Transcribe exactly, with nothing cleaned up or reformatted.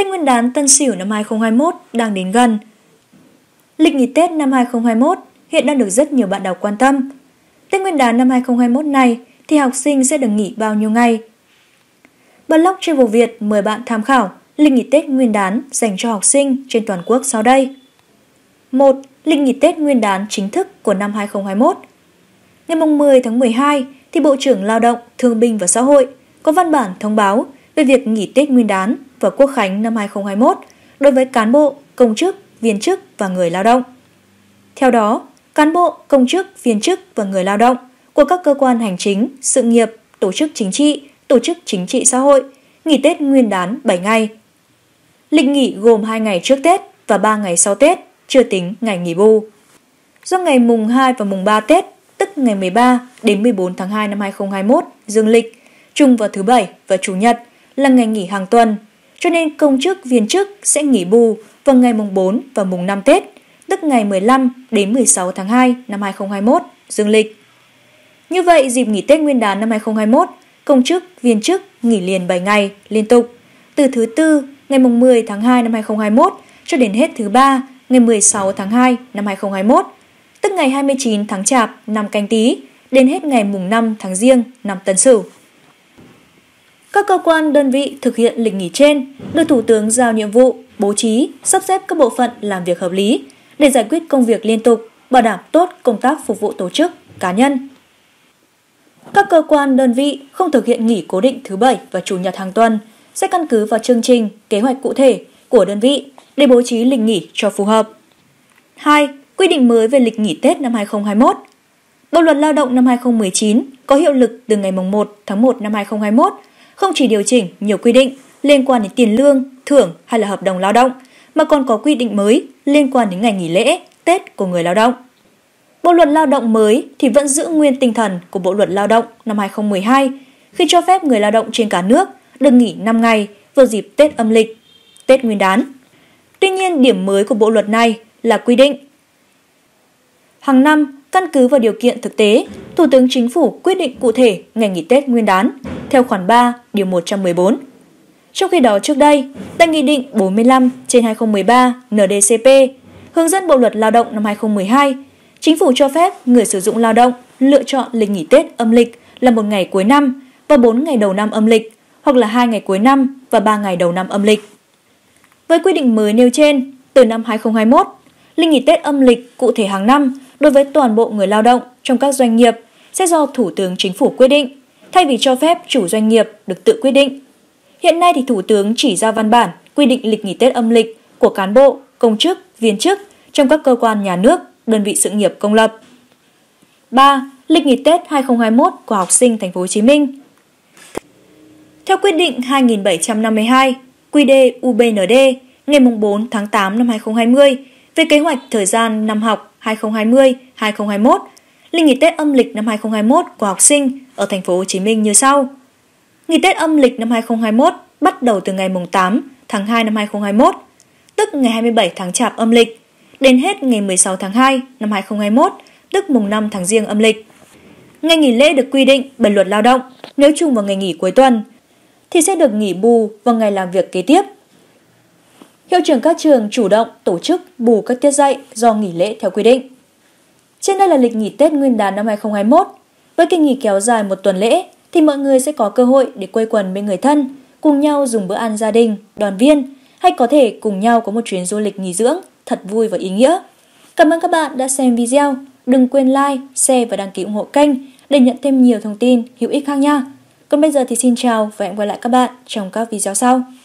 Tết Nguyên đán Tân Sửu năm hai không hai mốt đang đến gần. Lịch nghỉ Tết năm hai không hai mốt hiện đang được rất nhiều bạn đọc quan tâm. Tết Nguyên đán năm hai không hai mốt này thì học sinh sẽ được nghỉ bao nhiêu ngày? Blog Travel Việt mời bạn tham khảo lịch nghỉ Tết Nguyên đán dành cho học sinh trên toàn quốc sau đây. một. Lịch nghỉ Tết Nguyên đán chính thức của năm hai không hai mốt. Ngày mười tháng mười hai thì Bộ trưởng Lao động, Thương binh và Xã hội có văn bản thông báo về việc nghỉ Tết Nguyên đán và Quốc khánh năm hai không hai mốt đối với cán bộ, công chức, viên chức và người lao động. Theo đó, cán bộ, công chức, viên chức và người lao động của các cơ quan hành chính, sự nghiệp, tổ chức chính trị, tổ chức chính trị xã hội nghỉ Tết Nguyên đán bảy ngày. Lịch nghỉ gồm hai ngày trước Tết và ba ngày sau Tết, chưa tính ngày nghỉ bù. Do ngày mùng hai và mùng ba Tết, tức ngày mười ba đến mười bốn tháng hai năm hai không hai mốt dương lịch, trùng vào thứ Bảy và Chủ nhật là ngày nghỉ hàng tuần, cho nên công chức, viên chức sẽ nghỉ bù vào ngày mùng bốn và mùng năm Tết, tức ngày mười lăm đến mười sáu tháng hai năm hai không hai mốt dương lịch. Như vậy, dịp nghỉ Tết Nguyên đán năm hai không hai mốt, công chức, viên chức nghỉ liền bảy ngày liên tục, từ thứ Tư ngày mùng mười tháng hai năm hai không hai mốt cho đến hết thứ Ba ngày mười sáu tháng hai năm hai không hai mốt, tức ngày hai mươi chín tháng Chạp năm Canh Tý đến hết ngày mùng năm tháng Giêng năm Tân Sửu. Các cơ quan đơn vị thực hiện lịch nghỉ trên được Thủ tướng giao nhiệm vụ bố trí, sắp xếp các bộ phận làm việc hợp lý để giải quyết công việc liên tục, bảo đảm tốt công tác phục vụ tổ chức, cá nhân. Các cơ quan đơn vị không thực hiện nghỉ cố định thứ Bảy và Chủ nhật hàng tuần sẽ căn cứ vào chương trình, kế hoạch cụ thể của đơn vị để bố trí lịch nghỉ cho phù hợp. hai. Quy định mới về lịch nghỉ Tết năm hai không hai mốt. Bộ luật Lao động năm hai không một chín có hiệu lực từ ngày mùng một tháng một năm hai không hai mốt, không chỉ điều chỉnh nhiều quy định liên quan đến tiền lương, thưởng hay là hợp đồng lao động, mà còn có quy định mới liên quan đến ngày nghỉ lễ, Tết của người lao động. Bộ luật Lao động mới thì vẫn giữ nguyên tinh thần của Bộ luật Lao động năm hai không một hai khi cho phép người lao động trên cả nước được nghỉ năm ngày vào dịp Tết âm lịch, Tết Nguyên đán. Tuy nhiên, điểm mới của bộ luật này là quy định hàng năm, căn cứ vào điều kiện thực tế, Thủ tướng Chính phủ quyết định cụ thể ngày nghỉ Tết Nguyên đán theo khoản ba điều một trăm mười bốn. Trong khi đó trước đây, tại Nghị định bốn mươi lăm trên hai không một ba N D C P hướng dẫn Bộ luật Lao động năm hai không một hai, Chính phủ cho phép người sử dụng lao động lựa chọn lịch nghỉ Tết âm lịch là một ngày cuối năm và bốn ngày đầu năm âm lịch, hoặc là hai ngày cuối năm và ba ngày đầu năm âm lịch. Với quy định mới nêu trên, từ năm hai không hai mốt, lịch nghỉ Tết âm lịch cụ thể hàng năm đối với toàn bộ người lao động trong các doanh nghiệp sẽ do Thủ tướng Chính phủ quyết định, thay vì cho phép chủ doanh nghiệp được tự quyết định. Hiện nay thì Thủ tướng chỉ ra văn bản quy định lịch nghỉ Tết âm lịch của cán bộ, công chức, viên chức trong các cơ quan nhà nước, đơn vị sự nghiệp công lập. ba. Lịch nghỉ Tết hai không hai mốt của học sinh Thành phố Hồ Chí Minh. Theo quyết định hai nghìn bảy trăm năm mươi hai Q D U B N D ngày bốn tháng tám năm hai không hai không về kế hoạch thời gian năm học hai không hai không - hai không hai mốt, lịch nghỉ Tết âm lịch năm hai không hai mốt của học sinh ở Thành phố Hồ Chí Minh như sau. Nghỉ Tết âm lịch năm hai không hai mốt bắt đầu từ ngày tám tháng hai năm hai không hai mốt, tức ngày hai mươi bảy tháng Chạp âm lịch, đến hết ngày mười sáu tháng hai năm hai không hai mốt, tức mùng năm tháng Giêng âm lịch. Ngày nghỉ lễ được quy định bởi Luật Lao động, nếu trùng vào ngày nghỉ cuối tuần thì sẽ được nghỉ bù vào ngày làm việc kế tiếp. Hiệu trưởng các trường chủ động tổ chức bù các tiết dạy do nghỉ lễ theo quy định. Trên đây là lịch nghỉ Tết Nguyên đán năm hai không hai mốt. Với kỳ nghỉ kéo dài một tuần lễ thì mọi người sẽ có cơ hội để quây quần bên người thân, cùng nhau dùng bữa ăn gia đình, đoàn viên, hay có thể cùng nhau có một chuyến du lịch nghỉ dưỡng thật vui và ý nghĩa. Cảm ơn các bạn đã xem video. Đừng quên like, share và đăng ký ủng hộ kênh để nhận thêm nhiều thông tin hữu ích khác nha. Còn bây giờ thì xin chào và hẹn gặp lại các bạn trong các video sau.